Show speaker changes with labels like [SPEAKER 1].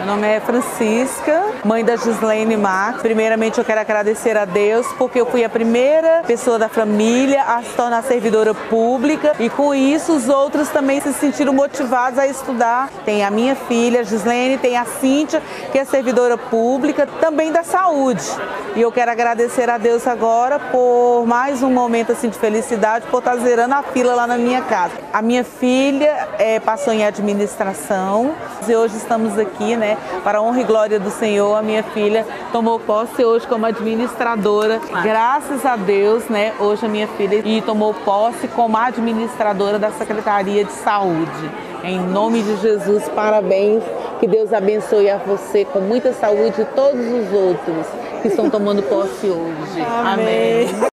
[SPEAKER 1] Meu nome é Francisca, mãe da Gislene Marques. Primeiramente eu quero agradecer a Deus porque eu fui a primeira pessoa da família a se tornar servidora pública e com isso os outros também se sentiram motivados a estudar. Tem a minha filha, a Gislene, tem a Cíntia, que é servidora pública, também da saúde. E eu quero agradecer a Deus agora por mais um momento assim, de felicidade, por estar zerando a fila lá na minha casa. A minha filha passou em administração e hoje estamos aqui, né, para a honra e glória do Senhor. A minha filha tomou posse hoje como administradora. Graças a Deus, né, hoje a minha filha tomou posse como administradora da Secretaria de Saúde. Em nome de Jesus, parabéns. Que Deus abençoe a você com muita saúde e todos os outros que estão tomando posse hoje. Amém.